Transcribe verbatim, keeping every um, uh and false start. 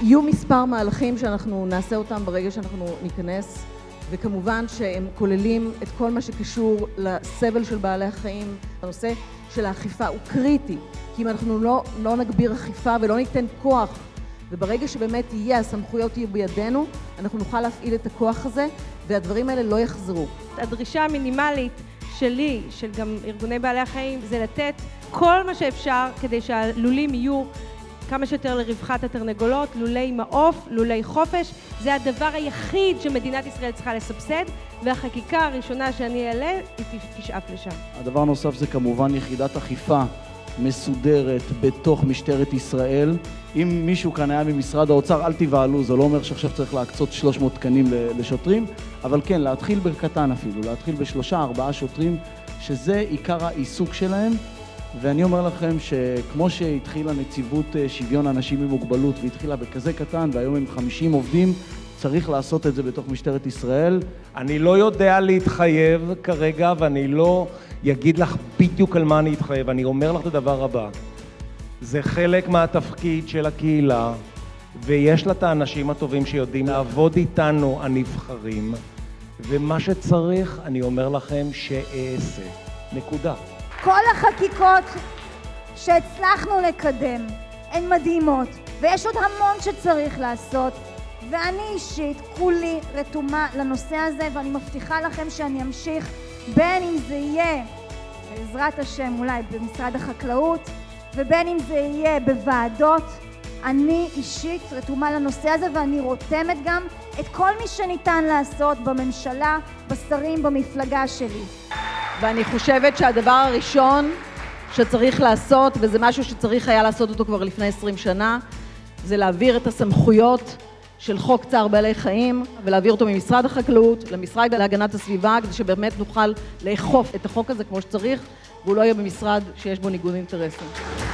יהיו מספר מהלכים שאנחנו נעשה אותם ברגע שאנחנו ניכנס, וכמובן שהם כוללים את כל מה שקשור לסבל של בעלי החיים. הנושא של האכיפה הוא קריטי, כי אם אנחנו לא, לא נגביר אכיפה ולא ניתן כוח, וברגע שבאמת יהיה, הסמכויות יהיו בידינו, אנחנו נוכל להפעיל את הכוח הזה, והדברים האלה לא יחזרו. הדרישה המינימלית שלי, של גם ארגוני בעלי החיים, זה לתת כל מה שאפשר כדי שהלולים יהיו כמה שיותר לרווחת התרנגולות, לולי מעוף, לולי חופש. זה הדבר היחיד שמדינת ישראל צריכה לסבסד, והחקיקה הראשונה שאני אעלה היא תשאף לשם. הדבר הנוסף זה כמובן יחידת אכיפה מסודרת בתוך משטרת ישראל. אם מישהו כאן היה ממשרד האוצר, אל תבעלו, זה לא אומר שעכשיו צריך להקצות שלוש מאות תקנים לשוטרים, אבל כן, להתחיל בקטן אפילו, להתחיל בשלושה, ארבעה שוטרים, שזה עיקר העיסוק שלהם. ואני אומר לכם שכמו שהתחילה נציבות שוויון אנשים עם מוגבלות והתחילה בכזה קטן והיום הם חמישים עובדים, צריך לעשות את זה בתוך משטרת ישראל. אני לא יודע להתחייב כרגע ואני לא אגיד לך בדיוק על מה אני אתחייב. אני אומר לך את הדבר הבא, זה חלק מהתפקיד של הקהילה ויש לה את האנשים הטובים שיודעים לעבוד איתנו הנבחרים, ומה שצריך אני אומר לכם שאעשה. נקודה. כל החקיקות שהצלחנו לקדם הן מדהימות, ויש עוד המון שצריך לעשות, ואני אישית כולי רתומה לנושא הזה, ואני מבטיחה לכם שאני אמשיך, בין אם זה יהיה בעזרת השם אולי במשרד החקלאות, ובין אם זה יהיה בוועדות. אני אישית רתומה לנושא הזה, ואני רותמת גם את כל מי שניתן לעשות בממשלה, בשרים, במפלגה שלי. ואני חושבת שהדבר הראשון שצריך לעשות, וזה משהו שצריך היה לעשות אותו כבר לפני עשרים שנה, זה להעביר את הסמכויות של חוק צער בעלי חיים, ולהעביר אותו ממשרד החקלאות למשרד להגנת הסביבה, כדי שבאמת נוכל לאכוף את החוק הזה כמו שצריך, והוא לא יהיה במשרד שיש בו ניגוד אינטרסים.